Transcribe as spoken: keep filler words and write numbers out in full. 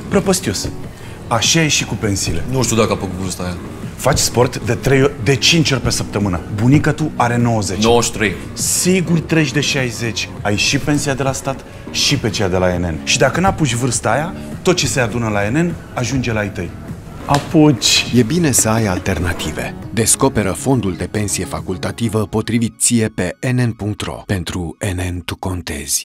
Prăpăstios. Așa e și cu pensiile. Nu știu dacă apuc vârsta aia. Faci sport de, trei, de cinci ori pe săptămână. Bunica tu are nouăzeci. nouăzeci și trei. Sigur treci de șaizeci. Ai și pensia de la stat și pe cea de la N N. Și dacă n-apuci vârsta aia, tot ce se adună la N N ajunge la ai tăi. Apuci! E bine să ai alternative. Descoperă fondul de pensie facultativă potrivit ție pe N N punct ro. Pentru N N tu contezi.